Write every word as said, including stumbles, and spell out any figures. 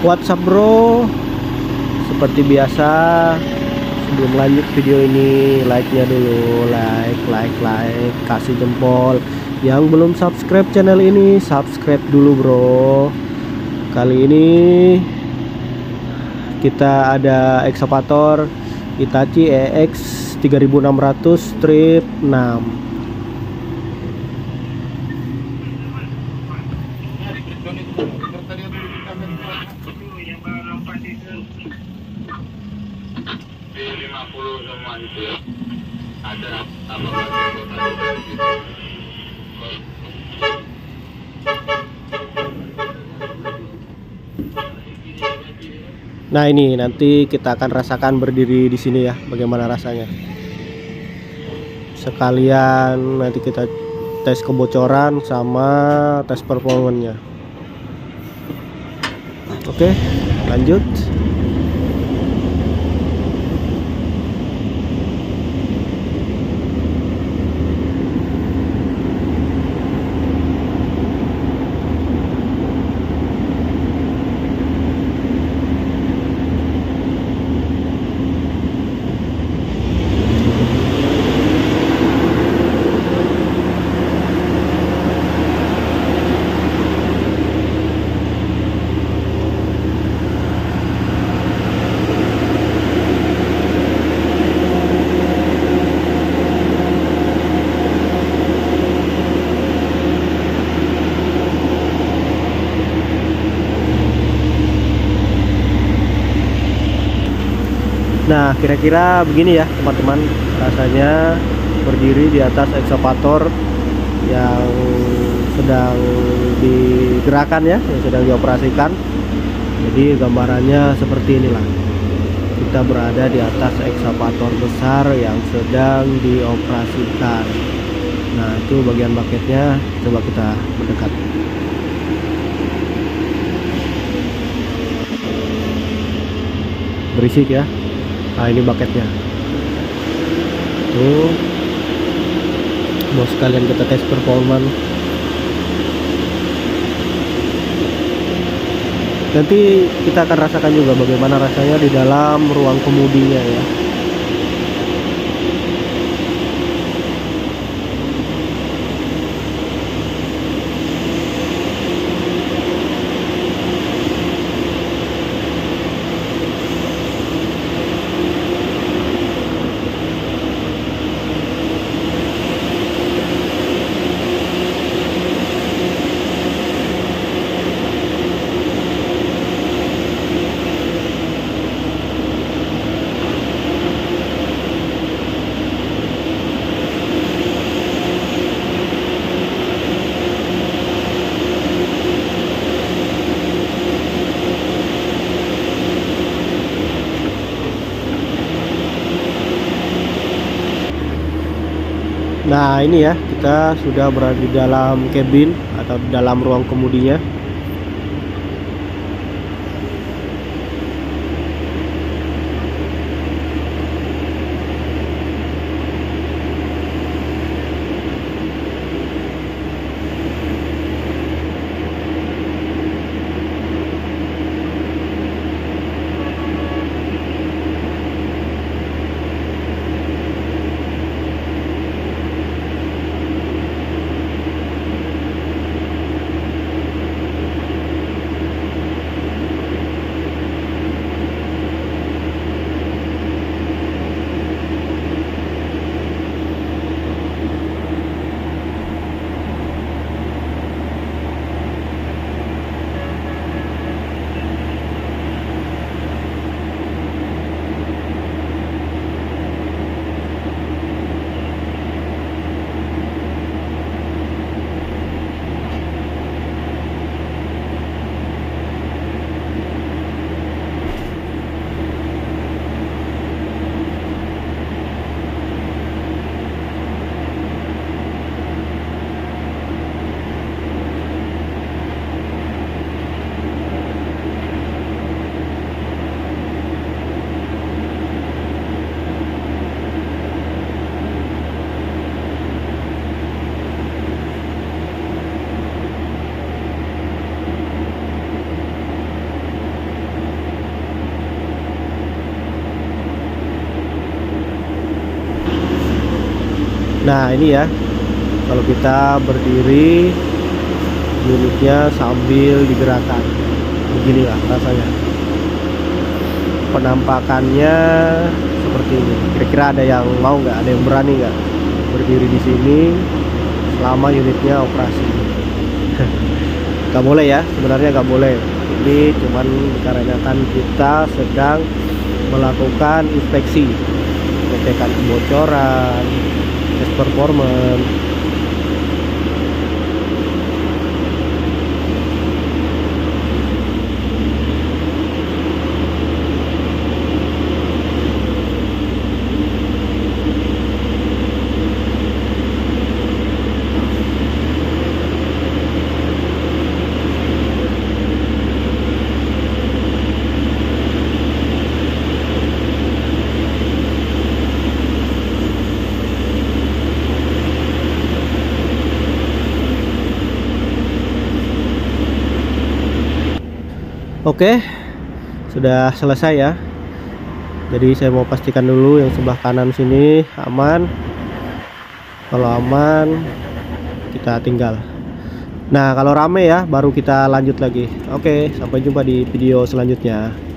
WhatsApp bro. Seperti biasa, sebelum lanjut video ini, like-nya dulu, like, like, like, kasih jempol. Yang belum subscribe channel ini, subscribe dulu bro. Kali ini kita ada ekskavator Hitachi E X tiga ribu enam ratus strip enam. Nah ini nanti kita akan rasakan berdiri di sini ya, bagaimana rasanya. Sekalian nanti kita tes kebocoran sama tes performanya. Oke, lanjut. Nah kira-kira begini ya teman-teman, rasanya berdiri di atas ekskavator yang sedang digerakkan ya, yang sedang dioperasikan. Jadi gambarannya seperti inilah, kita berada di atas ekskavator besar yang sedang dioperasikan. Nah itu bagian bucketnya, coba kita mendekat. Berisik ya. Nah ini bucketnya tuh, mau sekalian kita tes performance. Nanti kita akan rasakan juga bagaimana rasanya di dalam ruang kemudinya ya. Nah ini ya, kita sudah berada di dalam cabin atau di dalam ruang kemudinya. Nah ini ya, kalau kita berdiri unitnya sambil digerakkan, beginilah rasanya. Penampakannya seperti ini. Kira-kira ada yang mau nggak? Ada yang berani nggak berdiri di sini selama unitnya operasi? Gak boleh ya, sebenarnya gak boleh. Ini cuman dikarenakan kita sedang melakukan inspeksi, pengecekan kebocoran, tes performance. Oke, sudah selesai ya. Jadi saya mau pastikan dulu yang sebelah kanan sini aman. Kalau aman, kita tinggal. Nah, kalau rame ya, baru kita lanjut lagi. Oke, sampai jumpa di video selanjutnya.